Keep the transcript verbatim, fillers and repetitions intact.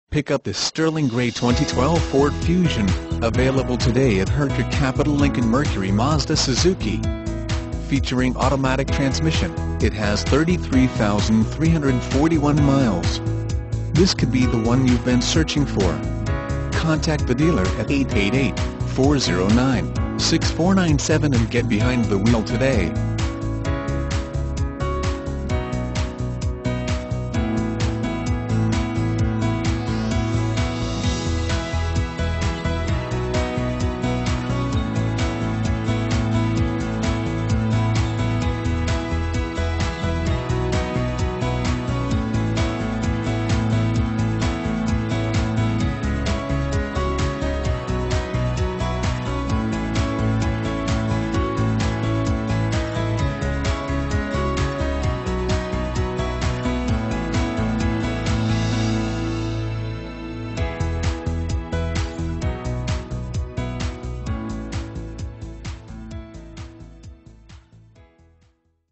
Pick up this sterling grey twenty twelve Ford Fusion, available today at Hertrich Capital Lincoln Mercury Mazda Suzuki. Featuring automatic transmission, it has thirty-three thousand three hundred forty-one miles. This could be the one you've been searching for. Contact the dealer at eight eight eight, four zero nine, six four nine seven and get behind the wheel today.